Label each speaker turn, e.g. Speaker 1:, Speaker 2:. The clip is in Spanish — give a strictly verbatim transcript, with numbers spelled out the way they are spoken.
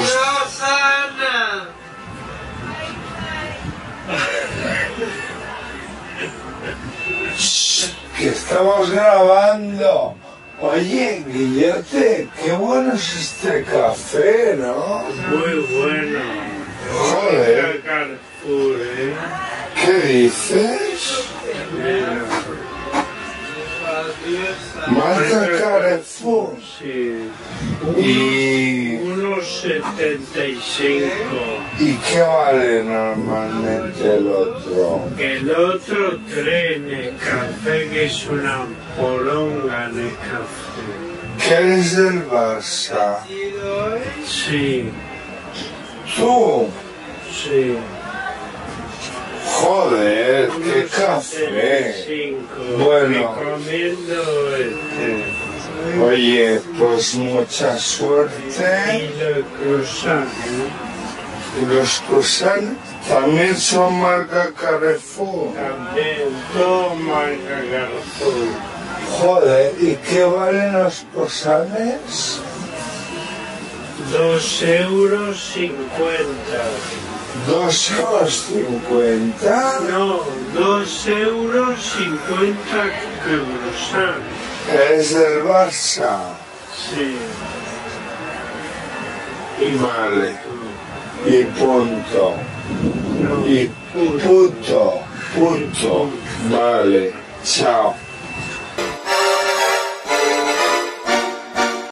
Speaker 1: Rosana.
Speaker 2: Que estamos grabando. Oye, Guillote, qué bueno es este café, ¿no?
Speaker 1: Muy bueno.
Speaker 2: Joder.
Speaker 1: Carrefour, ¿eh?
Speaker 2: ¿Qué dices?
Speaker 1: Mira.
Speaker 2: Marca Carrefour.
Speaker 1: Sí.
Speaker 2: Y...
Speaker 1: uno setenta y cinco.
Speaker 2: ¿Y qué vale normalmente el otro?
Speaker 1: El otro tren de café, que es una poronga de café.
Speaker 2: ¿Qué eres del Barça?
Speaker 1: Sí,
Speaker 2: ¿Tú?
Speaker 1: sí.
Speaker 2: Joder, qué café.
Speaker 1: cinco.
Speaker 2: Bueno.
Speaker 1: Recomiendo este.
Speaker 2: Oye, pues mucha suerte.
Speaker 1: Y lo croissant, ¿no?
Speaker 2: Y los croissants también son marca Carrefour.
Speaker 1: También, todo marca Carrefour.
Speaker 2: Joder, ¿y qué valen los croissants?
Speaker 1: Dos euros cincuenta.
Speaker 2: Dos euros cincuenta.
Speaker 1: No, dos euros cincuenta croissant.
Speaker 2: Es del Barça.
Speaker 1: Sí.
Speaker 2: Y vale. Y punto.
Speaker 1: No,
Speaker 2: Y punto. Punto. Vale. Chao.